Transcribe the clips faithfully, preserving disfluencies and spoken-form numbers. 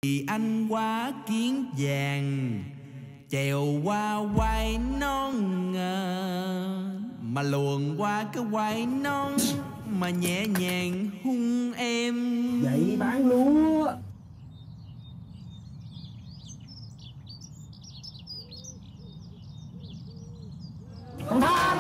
Vì anh quá kiến vàng chèo qua quai non à, mà luồn qua cái quai non mà nhẹ nhàng hung em. Vậy bán lúa. Thằng Tham.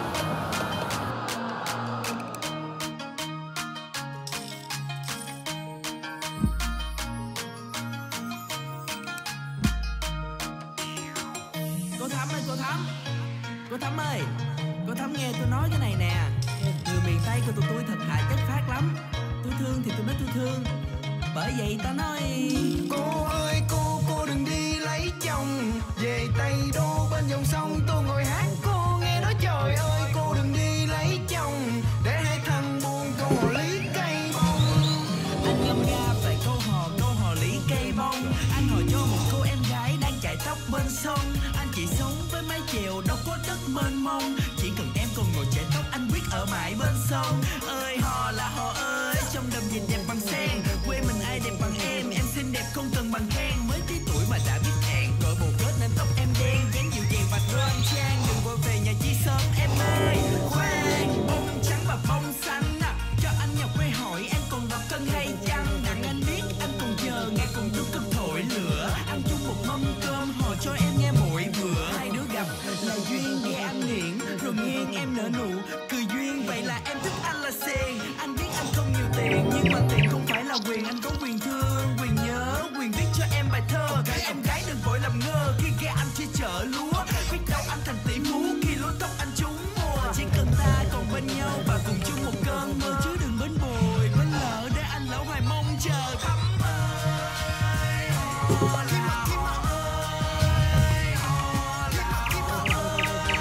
Cô Thắm ơi, cô Thắm. Cô Thắm ơi, cô Thắm nghe tôi nói cái này nè. Người miền Tây của tụi tôi thật thà chất phác lắm. Tôi thương thì tôi nói tôi thương. Bởi vậy ta nói cô ơi cô, cô đừng đi lấy chồng. Về Tây Đô bên dòng sông tôi ngồi hát cô nghe nói trời ơi. Cô đừng đi lấy chồng để hai thằng buồn câu hò lý cây bông. Anh ngâm nga về câu hò, câu hò lý cây bông. Anh hỏi cho một cô em gái đang chạy tóc bên sông. Anh chỉ sống với mái chèo đâu có đất mênh mông. Chỉ cần em còn ngồi chạy tóc anh quyết ở mãi bên sông. Ơi hò là hò ơi, trong đầm nhìn đẹp bằng sen. Quê mình ai đẹp bằng em, em xinh đẹp không cần bằng khen. Mới tí tuổi mà đã biết hẹn, đội bồ kết nên tóc em đen. Dáng dịu dàng và đoan trang, đừng vội về nhà chi sớm em ơi. Khoan, bông trắng và bông xanh à, cho anh nhọc quê hỏi em còn đọc cân hay chăng. Đặng anh biết anh còn chờ ngày cùng đốt cơm thổi lửa. Ăn chung một mâm cơm hò cho em nghe mỗi bữa. Hai đứa gặp là duyên nghe anh nghiện, rồi nghe em nở nụ cười duyên. Vậy là em thích anh là xèn. Anh biết anh không nhiều tiền, nhưng mà tiền không phải là quyền. Anh có quyền thương, quyền nhớ, quyền viết cho em bài thơ. Em gái đừng vội làm ngơ khi nghe anh chia chở lúa. Biết đâu anh thành tỷ phú khi lúa tóc anh trúng mùa. Chỉ cần ta còn bên nhau và cùng chung một cơn mơ. Chứ đừng bến bồi, bến lỡ để anh lỡ hoài mong chờ. Thắm ơi, hò là hò ơi, hò là hò ơi, hò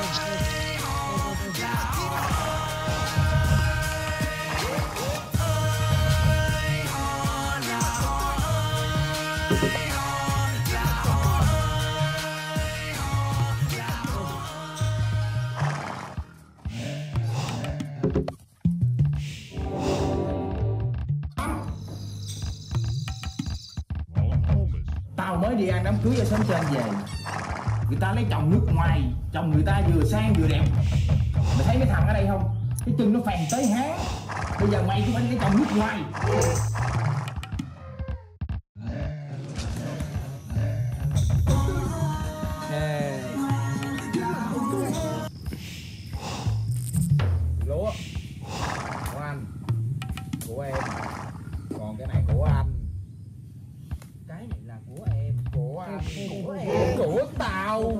là hò ơi, hò là hò ơi, hò là hò ơi, hò là hò. Tao mới đi ăn đám cưới ở xóm trên về. Người ta lấy chồng nước ngoài, chồng người ta vừa sang vừa đẹp. Mày thấy mấy thằng ở đây không? Cái chân nó phèn tới háng. Bây giờ mày cũng phải lấy chồng nước ngoài. Lúa của anh, của em, còn cái này của anh. Cái này là của em, của anh, của em, của tao.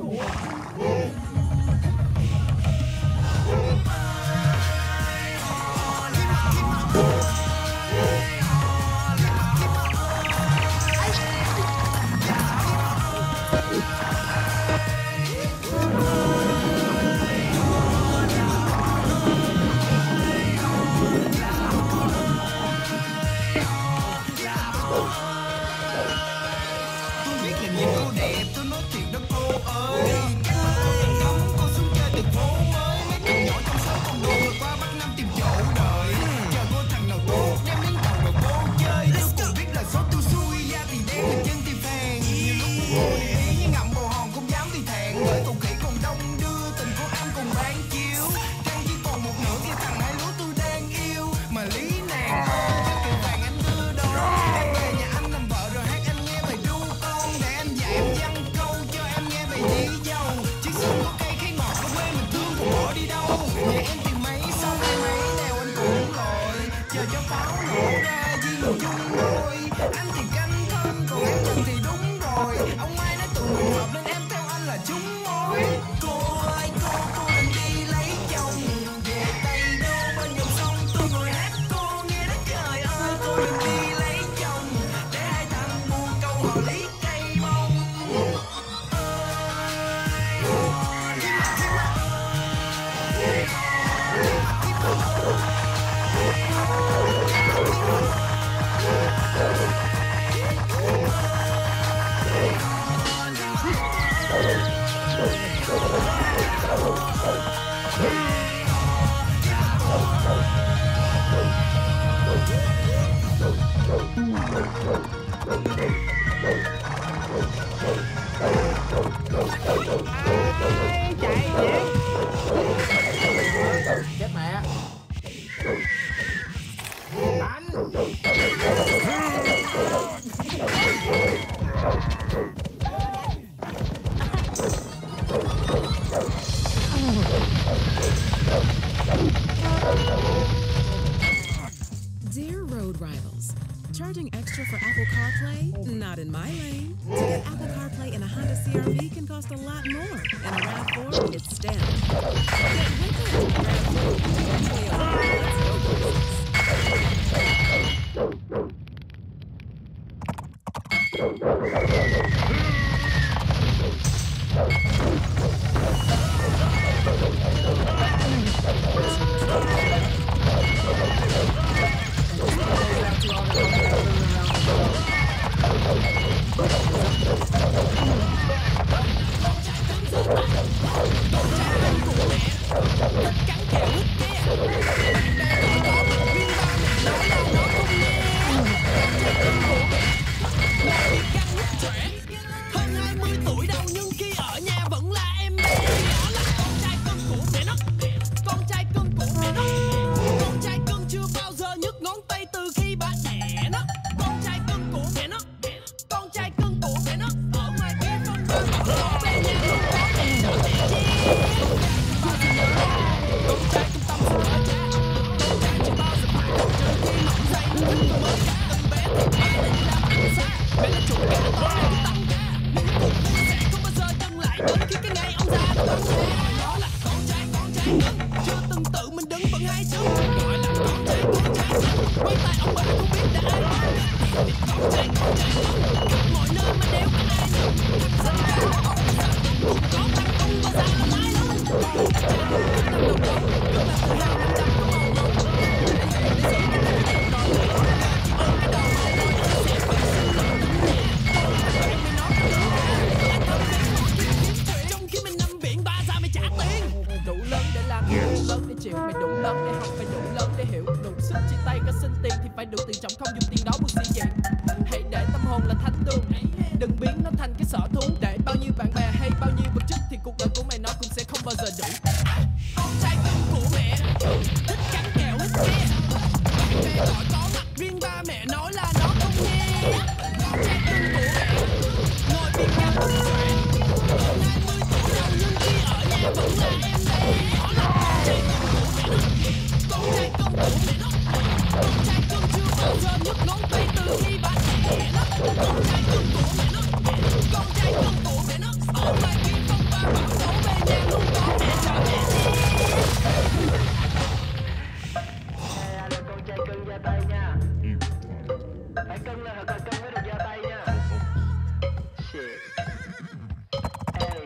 Tôi biết là nhìn cô đẹp, tôi nói thiệt đó cô ơi. Chắc là cô còn ngắm cô xuống chơi từ phố mới. Mấy thằng nhỏ trong xóm còn đùa rồi qua Bắc Nam tìm chỗ đợi. Chờ cô thằng nào tốt đem đến đầu rồi cô chơi. Tôi cũng biết là số tôi xui, da thì đen mà chân thì phèn. Nhiều lúc muốn ngồi đi ý nhưng ngậm bồ hòn không dám thì thẹn. Bởi còn khỉ còn đông đưa tình của anh còn bán chiếu. Trăng chỉ còn một nửa kia thằng hai lúa tôi đang yêu. Mà lý nàng ơi, cho kiều vàng anh đưa đón. Em về nhà anh làm vợ rồi hát anh nghe bài ru con. Để anh dạy em văn câu cho em nghe bài đi dâu. Chiếc xuồng có cây khi ngọt ở quê mình thương còn bỏ đi đâu. Nhà em tìm mấy xong hai mấy đèo anh cũng lội. Chờ cho pháo nổ ra duyên chung đôi. Anh thì canh thân còn em chân thì đúng rồi. Ông ai nói tụi mình hợp nên em theo anh là chúng mối. Cô ơi cô, cô đừng đi lấy chồng. Về Tây Đô bên dòng sông tôi ngồi hát cô nghe nói trời ơi. Cô đừng đi lấy chồng để hai thằng buồn câu hò lý cây bông. Ơi hò là hò ơi, hò là Thank you. Ai, chạy vậy? Chết mẹ. Đánh. Dear road rivals, charging extra for Apple CarPlay? Not in my lane. To get Apple CarPlay in a Honda C R V can cost a lot more. In a RAV four, it's standard. Get with it, RAV four. Toyota. Hơn hai mươi tuổi đâu nhưng khi ở nhà vẫn là em bé. Đó là con trai cưng của mẹ nó. Con trai cưng của mẹ nó. Con trai cưng chưa bao giờ nhấc ngón tay từ khi bà đẻ nó. Con trai cưng của mẹ nó. Con trai cưng của mẹ nó. Ở ngoài kia phân vân có về nhà luôn có mẹ sợ mẹ chi. Con trai cưng tâm sự ở cha. Con trai chưa bao giờ phải trừ khi mỏng dày nó thích tôi mới cả từng bé thì ba định làm ăn xa. Mẹ là chủ kẻ to này tăng ca. Nhưng cuộc vui sẽ không bao giờ dừng lại đến khi cái ngày ông già nó tăng xe. Đó là con trai con trai cưng. Chưa từng tự mình đứng bằng hai chân. Gọi là con trai con trai cưng. Quay tay ông bà không biết đã ai mang. Con trai con trai cưng. Khắp mọi nơi mà đeo có ai nâng. Thật ra là ông già cùng có tăng tung và già là mãi lắm. Con trai con trai cưng đồng đồng. Cứ là tự hào năm trăm có màu nồng. Để giữ cái này còn lại. Chỉ ơn cái đầu màu môi nó sẽ phải sinh lòng tính nhẹ. Trong khi mình nằm biển ba ra mày trả tiền. Đủ lớn để làm, đủ lớn để chịu. Mày đủ lớn để học, phải đủ lớn để hiểu. Đủ sức chia tay có xin tiền thì phải đủ tiền trọng, không dùng tiền đó buộc sĩ diện. Hãy để tâm hồn là thánh đường, đừng biến nó thành cái sở thú. Để bao nhiêu bạn bè hay bao nhiêu vật chất thì cuộc đời của mày nó cũng sẽ không bao giờ đủ. Con trai cưng của mẹ thích cắn kẹo hết nghe. Bạn bè gọi có mặt riêng ba mẹ nói là nó không nghe. Con trai cưng của mẹ ngồi bên cạnh bức truyện. Hơn hai mươi tuổi đầu nhưng khi ở nhà vẫn là em bé. Đó là con trai cưng của mẹ nó. Con trai cưng của mẹ nó. Con trai cưng chưa bao giờ nhấc ngón tay từ khi bà đẻ nó. Con trai cưng của mẹ nó. Con trai cưng của mẹ nó. Ở ngoài kia không ba bảo số về nhà luôn có mẹ cho mẹ đi. Alo con trai cưng ra tay nha. Phải cưng lên thật là cưng mới được ra tay nha. Shit. Ê.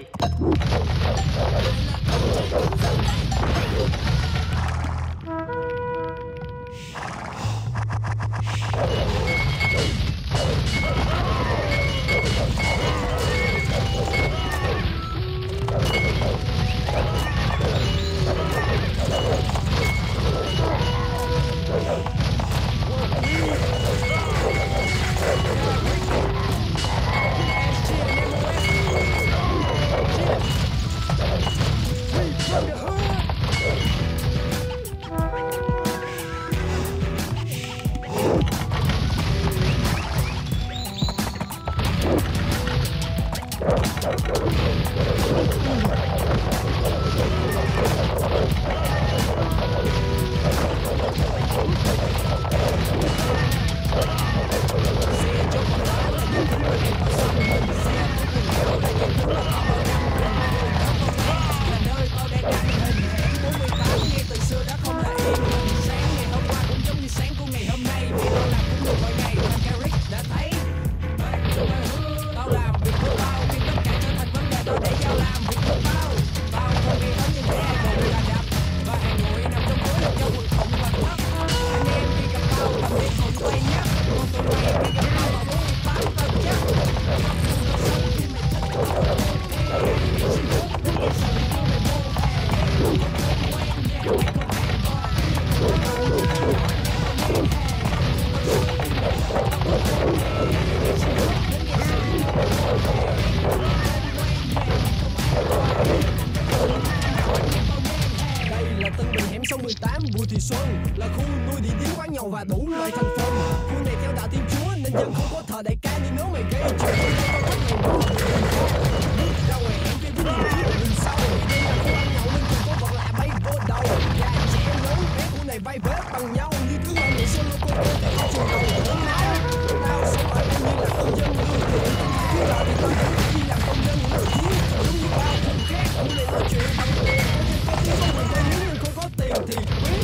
như nếu mày gây chuyện tao bắt ngày đó bước ra ngoài em cái vui trước đường sau đêm là không ăn nhậu nên cùng có vật lạ bay vô đầu già trẻ lớn bé của này bay bếp bằng nhau như thứ mà người xưa luôn cô cô thì không chịu đầu lớn máu tao sống ở đây như là công dân lương thiện chứ là thì tao vẫn đi làm công nhân nổi tiếng giống như bao thằng khác cũng để nói chuyện bằng tiền có tiếng có quyền có nếu nhưng không có tiền thì quyến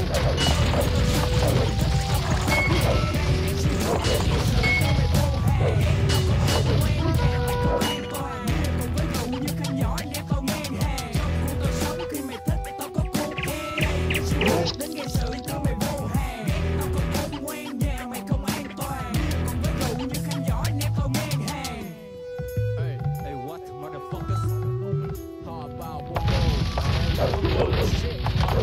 đến gây sự cho mày vô hàng tao có không quen nhà mày không an toàn còn với rượu như khăn giỏi nép tao ngang hàng. Hey, hey what motherfuckers? How about one more? Shit.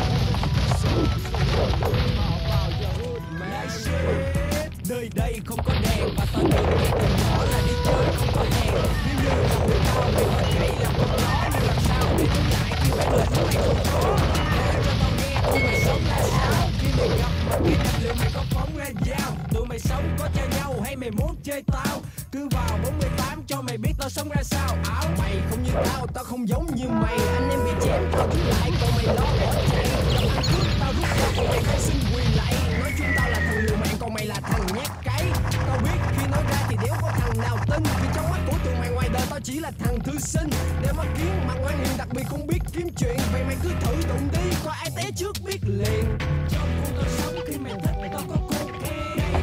How about your hood man? Shit. Nơi đây không có đèn và tao được nghe từ nhỏ là đi chơi không có hẹn. Nếu như là người tao mày có chạy làm con nó nhưng làm sao để chống lại khi phải lệnh của mày không có. Để cho tao nghe tụi mày sống là sao khi mày gặp mà kia liệu mày có phóng ra dao. Tụi mày sống có cho nhau hay mày muốn chơi tao? Cứ vào bốn mươi tám cho mày biết tao sống ra sao. Áo mày không như tao, tao không giống như mày. Anh em bị chém tao đứng lại còn mày lo bỏ chạy. Gặp ăn cướp tao rút ra còn mày không xin quỳ lại. Nói chung tao là thằng liều mạng còn mày là thằng nhát cái. Tao biết khi nói ra thì đéo có thằng nào tin. Vì trong mắt của tụi mày ngoài đời tao chỉ là thằng thư sinh. Để mắt kiến mặt ngoan hiền đặc biệt không biết kiếm chuyện. Vậy mày cứ thử đụng đi coi ai té trước biết liền. Trong cuộc tao sống khi mày thích tao có cô kê.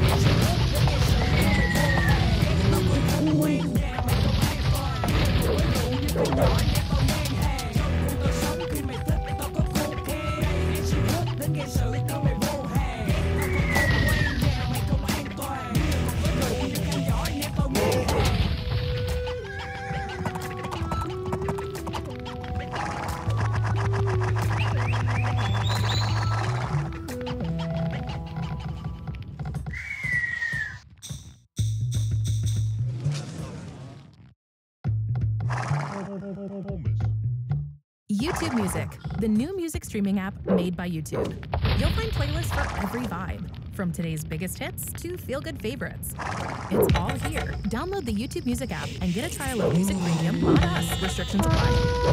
Tao còn không quen nhà mày không an toàn. Với rượu như con nhỏ nhét tao ngang hàng. Trong cuộc tao sống khi mày thích tao có cô kê. Đến gây sự cho mày vô hàng. Tao còn không quen nhà mày không an toàn. Với rượu như con nhỏ nhét tao ngang hàng. YouTube Music, the new music streaming app made by YouTube. You'll find playlists for every vibe, from today's biggest hits to feel-good favorites. It's all here. Download the YouTube Music app and get a trial of Music Premium on us. Restrictions apply.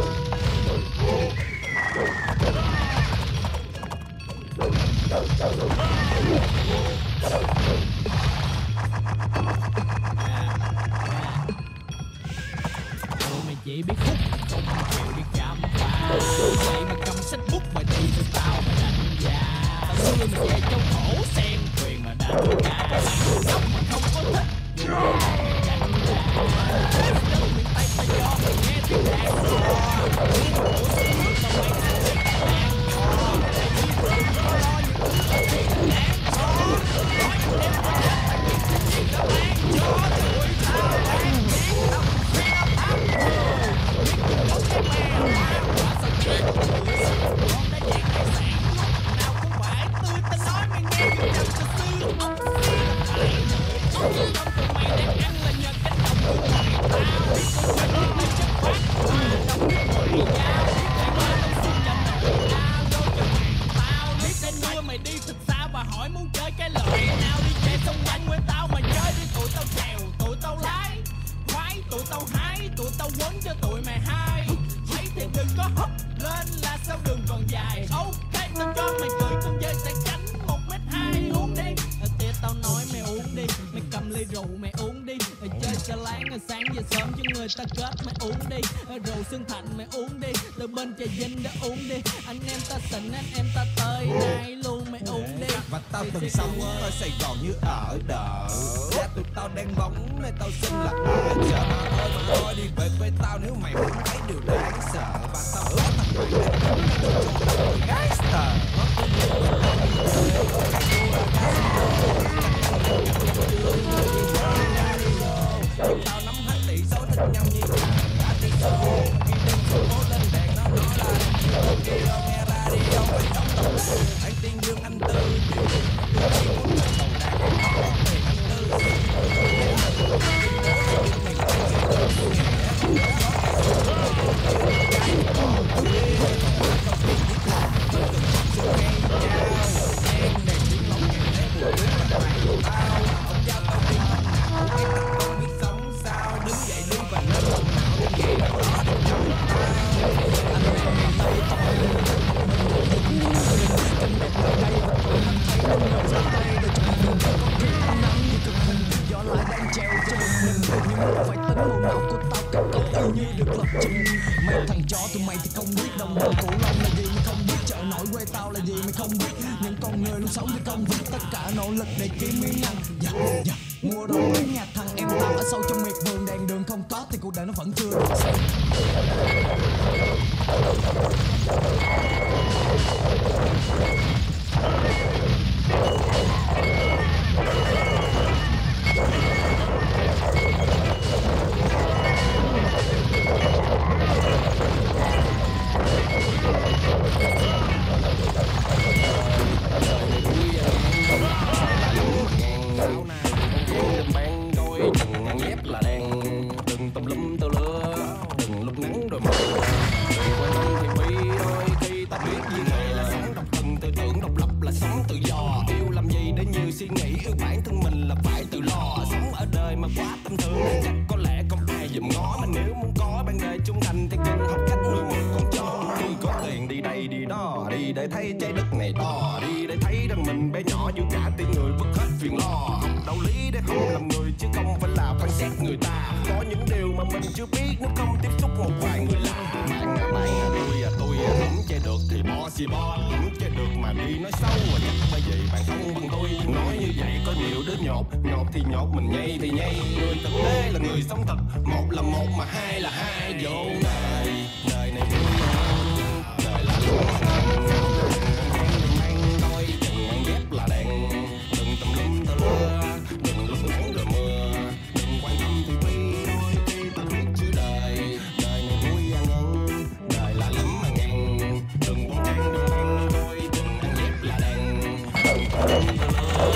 Mày chỉ biết khúc không chịu biết chạm phá vậy mà cầm sách bút mà đi từ tao mà đánh giá tao xưa mày về trong khổ xem thuyền mà đánh cá sống mà không có thích nhưng mà đánh giá đâu miền Tây ta cho mày nghe tiếng đàn gió biết cổ xưa tao mày ăn tiếng đàn gió tại vì tôi có lo những thứ ở tiếng đàn gió nói những đêm qua ta biết cái gì tao bán cho tụi tao đang ghét tao khoe thăm biết cũng có cái mèo quả sao chết con đã dạy tài sản nào không phải tôi ta nói mày nghe việc rằng từ xưa không phải con như con tụi mày đang ăn là nhờ cái đồng của ngoại tao biết con người biết là chất phát mà đồng biết ngoại giao biết lại mà tao xin nhầm nội tao vô cho mày tao biết đến mưa mày đi thật xa và hỏi muốn chơi cái loại nào đi chơi xong nhanh quên tao mà chơi đi tụi tao chèo tụi tao lái khoái tụi tao hái tụi tao quấn cho tụi mày hai thấy thì đừng có hấp lên là sao đường còn dài ok tao cho mày cười con dơi sẽ cánh một mét hai uống đi tía tao nói mày uống đi mày cầm ly rượu mày uống đi chơi cho láng sáng giờ sớm cho người ta kết mày uống đi rượu Xuân Thạnh mày uống đi từ bên trà Vinh đã uống đi anh em ta xịn anh em ta tới nay luôn mày uống đi và tao từng sống ở Sài Gòn như ở đợ ra tụi tao đang bóng nên tao xin là ở chợ mà thôi mà thôi đi về với tao nếu mày muốn thấy điều đáng sợ và tao hứa thằng mày đang đứng được trong tao gangster tao nắm hết tỷ số thích nhau như đã tỷ số khi đêm xuống phố lên đèn nó nói là radio nghe radio mày đóng tàu anh tiên dương anh tư điều tôi chỉ muốn lên tàu đàn có tiền anh tư Hãy subscribe cho kênh Ghiền Mì Gõ để không bỏ lỡ những video hấp dẫn. phải tính bộ não của tao cái cấu y như được lập trình. Mấy thằng chó tụi mày thì không biết đồng bằng cổ long là gì, mày không biết chợ nổi quê tao là gì, mày không biết những con người luôn sống vì công việc, tất cả nỗ lực để kiếm miếng ăn. Dạ dạ mua đồ mới nhạc thằng em tao ở sâu trong miệt vườn, đèn đường không có thì cuộc đời nó vẫn chưa được xem. Suy nghĩ yêu bản thân mình là phải tự lo, sống ở đời mà quá tâm thương chắc có lẽ không ai dùm ngó. Mà nếu muốn có ban đời trung thành thì cần học cách nuôi một con chó. Đi có tiền đi đây đi đó, đi để thấy trái đất này to, đi để thấy rằng mình bé nhỏ dù cả tiền người vượt hết phiền lo. Học đạo lý để không làm người chứ không phải là phán xét người ta. Có những điều mà mình chưa biết nếu không tiếp xúc một vài người làm. Bạn à bạn à tôi à tôi à không chơi được thì bo xì bo, không chơi được mà đi nói xấu à chắc bởi vì bạn không bằng tôi. Nói như vậy có nhiều đứa nhột, nhột thì nhột mình nhây thì nhây. Người thực tế là người sống thật, một là một mà hai là hai. Vô này, đời này vui hơn, đời là luôn hơn. Đừng mang đôi đừng ăn dép là đèn, đừng tùm lum tơ lơ, đừng lúc nắng rồi mưa, đừng quan tâm thì quy đôi khi ta biết chữ đời. Đời này vui ăn ân, đời là lắm mà ngàn. Đừng bon chen đừng mang đôi đừng ăn dép là đèn, đừng tùm lum tơ lơ.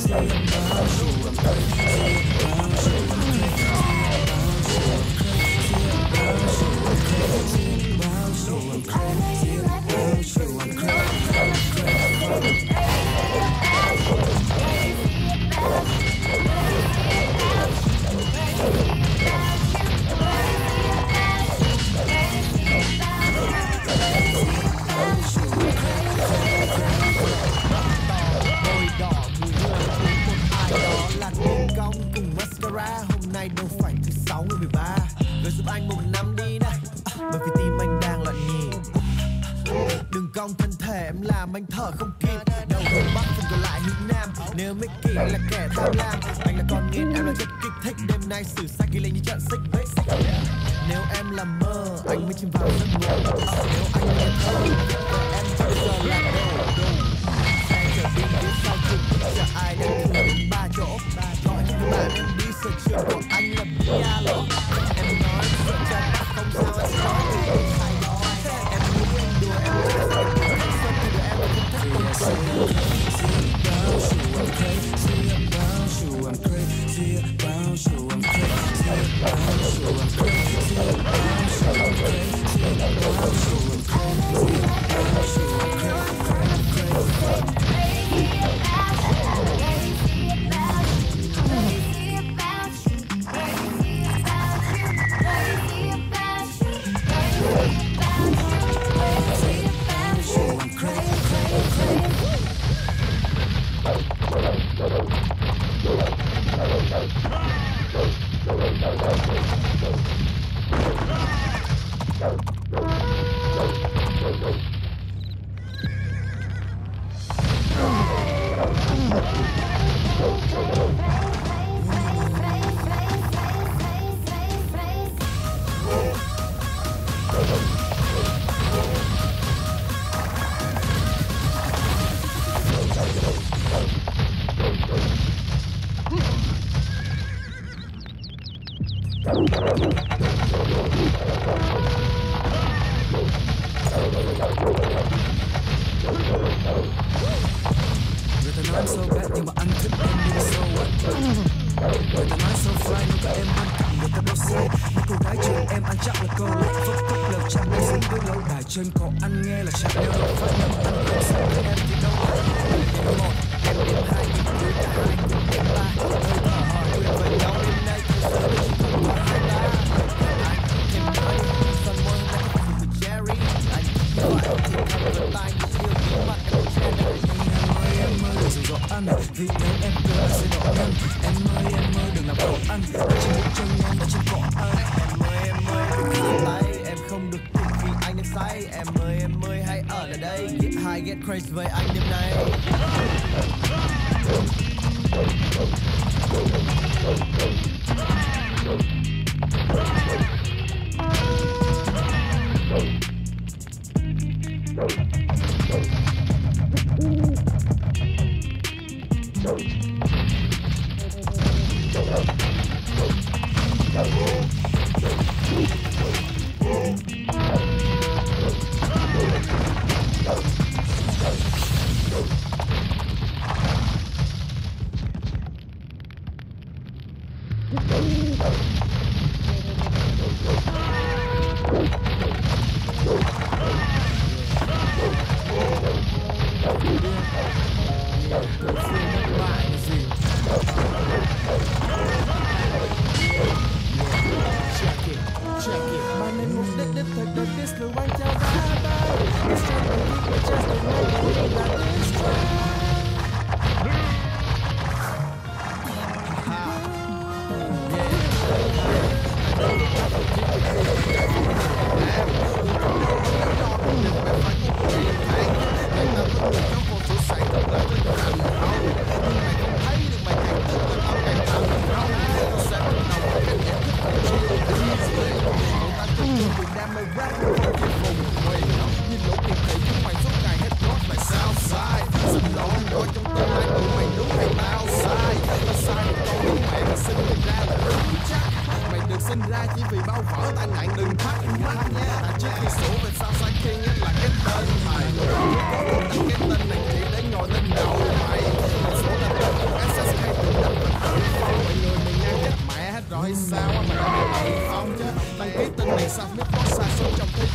Cái tên này chỉ để ngồi lên đầu mày. Một số là tên của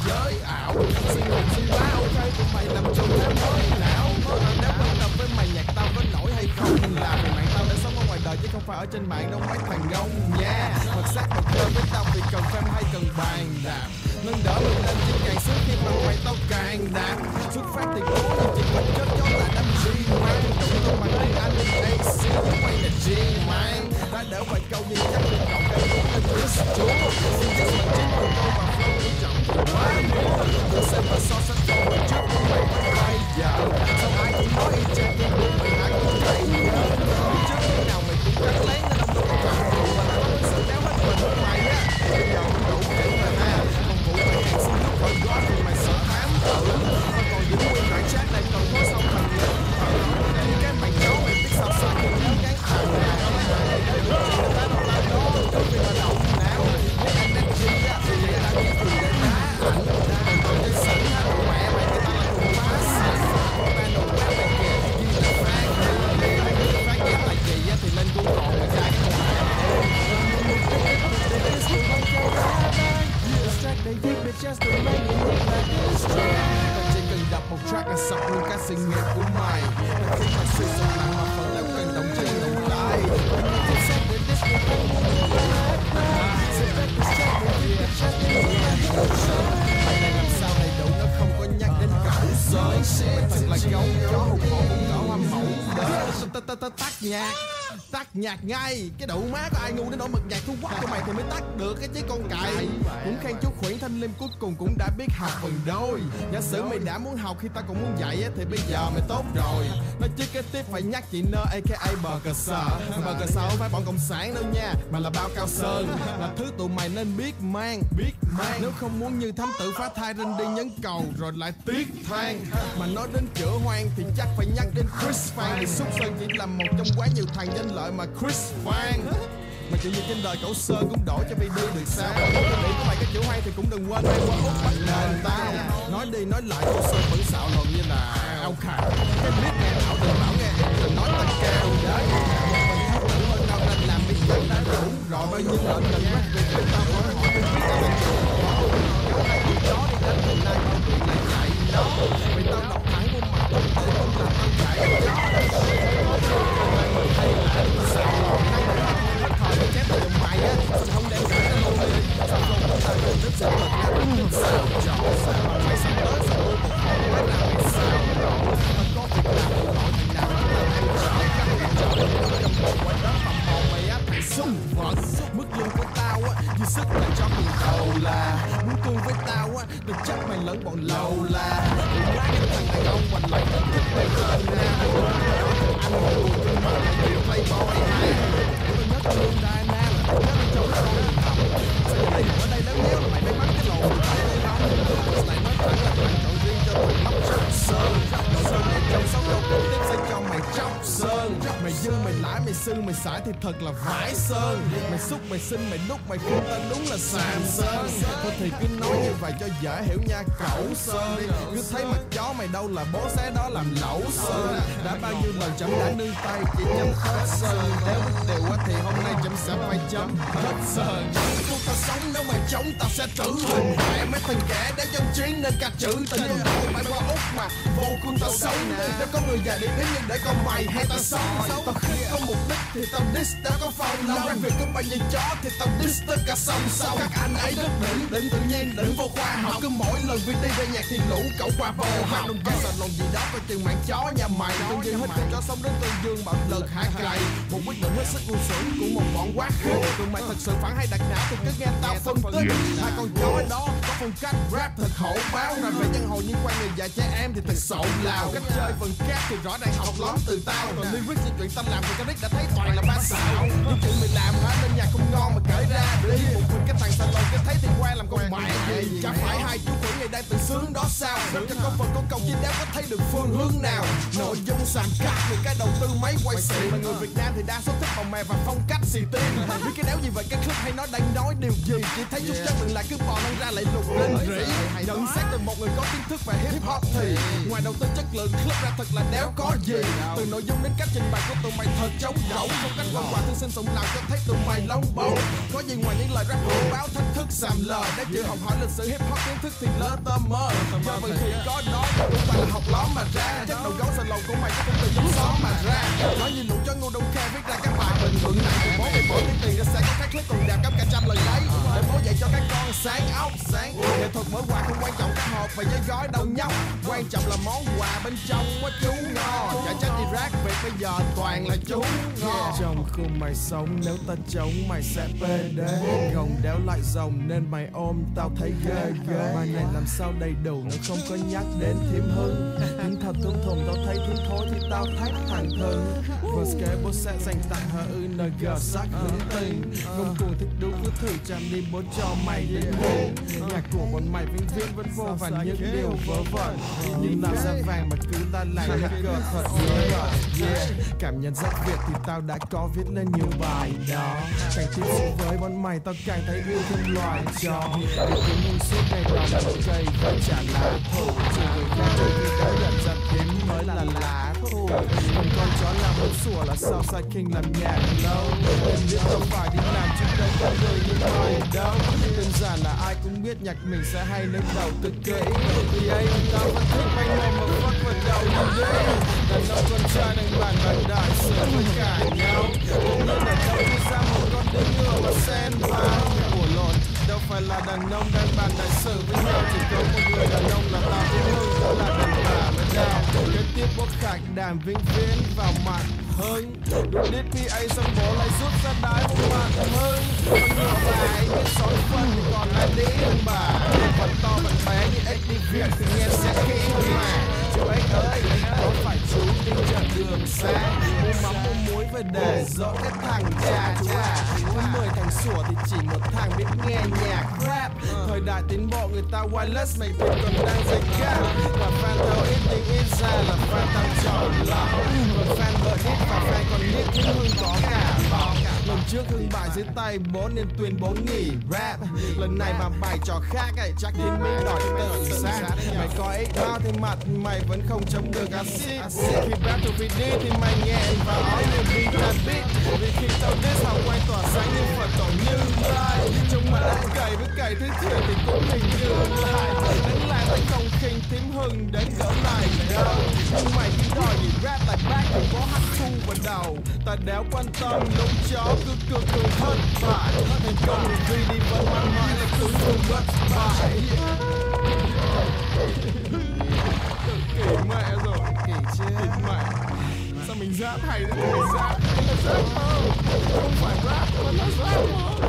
giới ảo. Suy nghĩ suy quá ok tụi mày làm chung thế mới não. Nếu quan tâm với mày nhạc tao có nổi hay không, là vì mạng tao đã sống ở ngoài đời chứ không phải ở trên mạng đâu mấy thằng ngông nha. Mật sắc mật cơ với tao vì cần fame hay cần bàn đạp. Nâng đỡ mình lên chỉ càng sướng khi bằng mày tao càng đạp. Xuất phát thì cố nhưng chỉ cần chết chó là đâm G man. Đụng tôi bằng tiếng Anh nên A C quay là G man. Đã đỡ vài câu nhưng chắc được cậu đang muốn lên Chris chúa. Xin chắc mình chính từ câu và flow của trọng quá nhiều. Tự xem và so sánh câu hồi trước của mày với bây giờ. Sao ai cũng nói y chang nhưng đúng mày ai cũng thấy nhớ. Trước khi nào mày cũng cắt lấy nên ông đâu có cầm và nó có sự đéo hết mình của mày á. Bây giờ cũng đủ kỹ rồi ha. Còn vụ mày hàng xin lúc gọi gói thì mày sợ thám tử. Mà còn những nguyên bản chat này còn có xong thành lên. Những cái mày chó mày biết sao sao thì kéo gán thằng nào. Người ta đâu làm đó trước khi mà động não. Nhưng anh đang chi á thì người ta chỉ thường để đá ảnh. Còn cái sẵn á mẹ mày người ta là cùng phá sẵn. Ba đồ quá mày kìa như là phán. Phán ghép là gì á thì lên Google mà trái. They viết bitches to make me look like this track. Còn chỉ cần đập một track là sập luôn cả sự nghiệp của mày. Và khi mà suy sụp nặng mà phần lớn cần động chân động tay. Tôi sẽ để this will come on the back. So back to track they viết bitches to make me look like this track. Mày này làm sao đầy đủ nó không có nhắc đến cậu sới. Mày thật là gấu chó hụt hổ cũng cỏ hoa mẫu đó. Tắt nhạc. Tắt nhạc ngay, cái đụ má có ai ngu đến nỗi bật nhạc thu quắc của mày thì mới tắt được cái chứ con cày. Cũng khen chú Khuyển Thanh Liêm cuối cùng cũng đã biết học phần đôi. Giả sử mày đã muốn học khi ta cũng muốn dạy thì bây giờ mày tốt rồi. Nói chứ cái tiếp phải nhắc chị Nơ a ca a Bờ Cờ Sờ. Bờ Cờ Sờ không phải bọn cộng sản đâu nha, mà là bao cao sơn. Là thứ tụi mày nên biết mang, biết mang. Nếu không muốn như thám tử phá thai lên đi nhấn cầu rồi lại tiếc than. Mà nói đến chữa hoang thì chắc phải nhắc đến Chris Phan. Thì Xúc Sơn chỉ là một trong quá nhiều thằng danh lợi mà Chris Phan. Mà chuyện gì trên đời cậu Sơn cũng đổ cho video được sao? Cái nghĩ của mày cái chữ hoang thì cũng đừng quên hay qua út bắt nền tao. Nói đi nói lại cậu Sơn vẫn xạo lộn như là ông khả. Cái clip nghe thảo đừng bảo nghe đừng nói tăng cao đấy. Một mình thám tử hơn đâu nên làm biết dân đã đủ. Rồi bao nhiêu lệnh lần mắt việc của tao hỏi hỏi biết biết tao là chủ. Chỗ này đi chó đi đánh hôm nay bao chuyện là chạy nó. Vì tao đọc thẳng vô mặt tao để không làm tao chạy chó. Hay là xạo lộn năng hết thời cái chép từ mày á, sao không đem cả nó luôn đi. Sao không có thời gian rất sự thật ra đúng như sao chọn sao mày sắp tới sao luôn một hồi mới làm mày sao rồi. Tao có việc làm thì gọi thằng nào cũng tao ăn chọn các thằng chọn nó trong một quả đó tầm hồn mày á thằng sung vật. Mức lương của tao á dư sức là cho tiền đầu là muốn cương với tao á được chắc mày lẫn bọn lầu là đừng lái cái thằng đàn ông hoành lại thích mày lên nam anh một cuộc trên mặt là nhiều playboy hay. Tôi nhớ con lương Diana là tôi nhớ con châu con đi thầm. Sao giờ này ở đây lớn nhéo là mày may mắn cái lồn tao đây không. Lại nói thẳng là bạn chọn riêng cho thằng lóc chóc sơn. Đồ sơn này trong sáu câu kế tiếp sẽ cho mày chóc sơn. Mày dư mày lãi mày sư mày xài thì thật là vãi sơn. Mày xúc mày xin mày đúc mày khuyên ta đúng là sàm sơn. Thôi thì cứ nói như vậy cho dễ hiểu nha cậu sơn. Cứ thấy mặt chó mày đâu là bố xé đó làm lẩu sơn. Đã bao nhiêu lần chấm đã nương tay chỉ chấm hết sơn. Nếu biết điều quá thì hôm nay chấm sẽ phải chấm hết sơn. Cô ta sống nếu mày chống tao sẽ tử hình. Mẹ mấy thằng kẻ đã dân chiến nên cả chữ tình. Mày qua Úc mà vô cùng tao sống. Nếu có người già đi đến nhưng để con mày hay tao sống. Tao khích có mục đích thì tao diss đã có phòng lòng. Rap việc có bao nhiêu chó thì tao diss tất cả song song. Các anh ấy rất đỉnh, đỉnh tự nhiên, đỉnh vô khoa học. Cứ mỗi lần vi đi ra nhạc thì lũ cậu qua bồ học. Đồng ra sạch lòng gì đó coi chừng mạng chó nhà mày. Tương dương hết con chó sống đến tương dương bạo lực hạ cày. Một quyết định hết sức ngu xuẩn của một bọn quá khích. Tụi mày thật sự phản hay đặt não thì cứ nghe tao phân tích. Hai con chó đó có phong cách rap thật hổ báo. Rồi về nhân hồi liên quan người già trẻ em thì thật sộn lào. Cách chơi phần khác thì rõ ràng học lắm từ tao. Còn lyrics thì chuyện tâm làm thì cái rick đã thấy toàn là ba xạo. Những chuyện mày làm hả nên nhạc không ngon mà kể ra. Để một mình cái thằng salon cái thấy thì qua làm con mẹ gì. Chả phải hai chú quỷ ngày đang tự sướng đó sao. Rap cho có phần có câu chi đéo có thấy được phương hướng nào. Nội dung sàn cắt vì cái đầu tư máy quay xịn. Mà người Việt Nam thì đa số thích màu mè và phong cách xì tin. Biết cái đéo gì vậy cái clip hay nó đang nói điều gì. Chỉ thấy chút chất lượng là cứ bò nó ra lại lục lên rỉ. bài nhận xét từ một người có kiến thức về hip hop thì ngoài đầu tư chất lượng clip ra thật là đéo có gì. Từ nội dung đến cách trình bày của tụi mày thật trống rỗng, không cách văn hóa thương sinh sụng nào cho thấy tụi mày lông bông. Có gì ngoài những lời rap hổ báo thách thức sàm lờ, để chịu học hỏi lịch sử hip hop kiến thức thì lỡ tơ mơ. Do vậy thì có đó cũng phải là học ló mà ra, chất đầu gấu sờ lầu của mày cũng không từ giống xó mà ra. Nói như lũ cho ngu đông khe viết ra các bài bình vững này, thì bố mày bỏ tiền tiền ra sẽ có các clip còn đẹp gấp cả trăm lần đấy, để bố dạy cho các con sáng óc sáng. Nghệ thuật mở quà không quan trọng các hộp và giấy gói đâu nhóc, quan trọng là món quà bên trong quá chú ngon. Chả trách gì rap Việt bây giờ toàn là chú ngon. Trong khung mày sống nếu ta chống mày sẽ pê đê, gồng đéo lại rồng nên mày ôm tao thấy ghê ghê. Bài này làm sao đầy đủ nó không có nhắc đến Thiêm Hưng, nhưng thật thum thùm tao thấy thiêm thối thì tao thấy thẳng thừng. Verse kế bố sẽ dành tặng hờ ư en giê sắc hứng tình, ngông cuồng thích đu cứ thử chạm đi bố cho mày đến ngủ. Nhạc của bọn mày vĩnh viễn vẫn vô vàn những điều vớ vẩn, nhưng làm ra vàng mà cứ ta lại là cờ thật yeah, yeah. Cảm nhận rất Việt thì tao đã có viết lên nhiều bài đó. Càng tiếp xúc với bọn mày tao càng thấy yêu thêm loài chó. Để kiếm hương suốt ngày đào một cây và trả lá thù, chỉ người khác trừ khi đã nhận ra tím mới là lá thù. Còn con chó làm muốn sủa là sao sai King làm nhạc lâu. Em biết tao phải đi làm chứ đây con người như mày đâu. Đơn giản là ai cũng biết nhạc mình sẽ hay nếu đầu tư kỹ, vì ấy tao vẫn thích bánh mồm mà fuck vào đầu như đấy. Đàn ông con trai đang bàn bàn đại sự với cả nhau, cũng như là đâu đi ra một con đứa ngựa mà xen vào. Ủa lộn, đâu phải là đàn ông đang bàn đại sự với nhau, chỉ có một người đàn ông là tao Thiêm Hưng, đó là đàn bà mới đào. Kế tiếp bốc khạc đàm vĩnh viễn vào mặt hơn, đụng đít pê a xong bố lại rút ra đái một mặt hơn. Con ngựa lại biết sói phân thì còn lại đĩ hơn bà, phần to phần bé như ếch đi Việt thì nghe sẽ kỹ hơn mà. Chú ếch ơi, có phải chú đi chợ đường xa, mua mắm mua muối về để dỗ cái thằng cha chú à. Có mười thằng sủa thì chỉ một thằng biết nghe nhạc rap. Thời đại tiến bộ người ta wireless mày thì còn đang dây cao, và fan tao ít tính ít ra là fan tao chọn lọc. Còn fan vợ ít và fan còn biết Thiêm Hưng có cả bóng. Lần trước Hưng bại dưới tay bố nên tuyên bố nghỉ rap, lần này mà bài trò khác ấy chắc Thiên Minh đòi tự sát. Mày có ít bao thì mặt mày vẫn không chống được acid. Khi rap to vi đi thì mày nghe và nói như beat là beat, vì khi tao diss hào quay tỏa sáng như Phật tổ như lai. Chúng mà đã cày với cày thứ thiệt thì cũng hình như lại đánh lại tay không khinh Thiêm Hưng đến cỡ này đâu. Nhưng mày cứ đòi nghỉ rap tại back thì có hắt thu vào đầu, ta đéo quan tâm lúc chó cứ cực cực thất bại. Thành công thì vì đi vẫn mãi mãi là cứ không bất bại. Kể mẹ rồi, kể chết mẹ. Sao mình rap hay thế mình rap? Nó là rap không? Không phải rap mà nó rap không?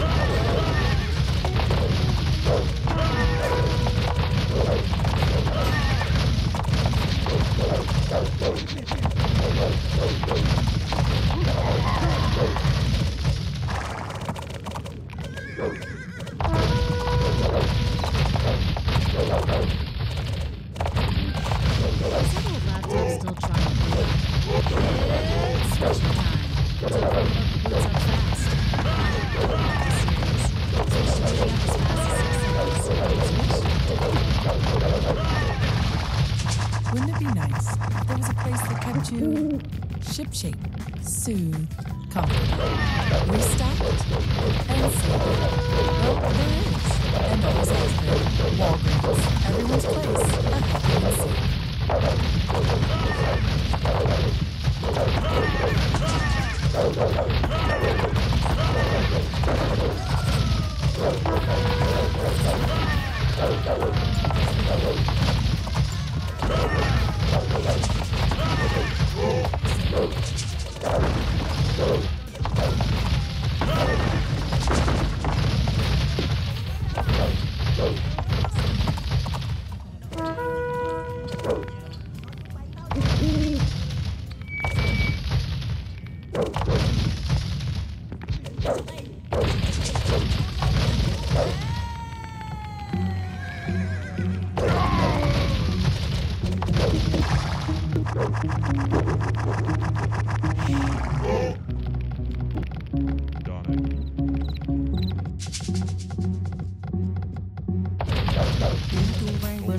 Wouldn't it be nice if there was a place that kept you shipshape, soothed, comfortable, restocked, and safe? Well, there is, and always has been. Walgreens, everyone's place, a healthy and safe.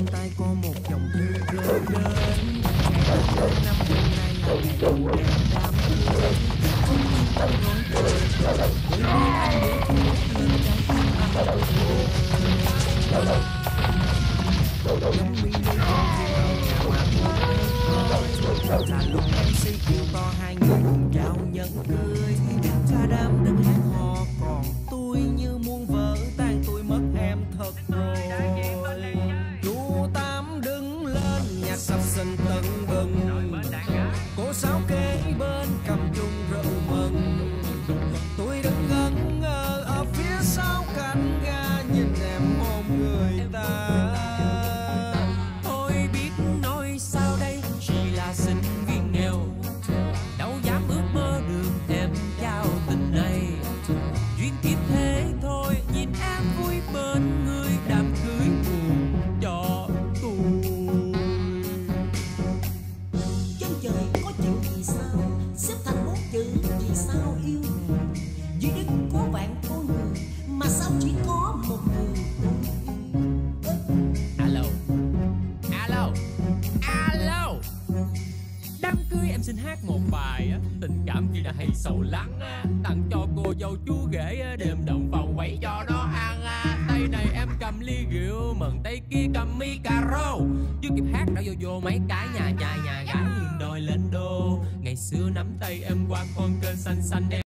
Trong tay có một dòng thư gửi đến năm hôm nay là ngày đầu đẹp đám cưới. Không yên tâm rối bời, bởi vì anh để thuốc lên trái tim anh tôi buồn. Giống mini con chim ở nhà mà tôi là lúc em sĩ kêu to hai người cùng nhau nhẫn cưới. Cha đám đứng hát hò còn tôi như muôn vỡ tan tôi mất em thật rồi. Chú Tám đứng lên nhạc sập sình tận bừng, cô Sáu kế bên cầm chung rượu mừng. Tôi đứng ngẩn ngơ ở phía sau cánh ga nhìn em ôm người ta. Tôi biết nói sao đây, chỉ là sinh viên nghèo, đâu dám ước mơ được em trao tình này. Duyên kiếp thế thôi, nhìn em vui bên người đám cưới buồn cho tôi. Chân trời có chữ vì sao xếp thành bốn chữ vì sao yêu người. Dưới đất có vạn con người mà sao chỉ có một người. Alo, alo, alo. Đám cưới em xin hát một bài á, tình cảm khi đã hay sầu lắng á, tặng cho cô dâu chú rể á, đêm động phòng quẩy cho nó ăn á. Tay này em cầm ly rượu mừng, tay kia cầm mi cà rô. Chưa kịp hát đã vô vô mấy cái nhà trai nhà gái đòi lên đô. Ngày xưa nắm tay em qua con kênh xanh xanh em